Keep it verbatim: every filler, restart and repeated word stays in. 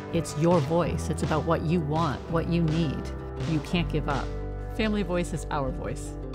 It's your voice. It's about what you want, what you need. You can't give up. Family Voice is our voice.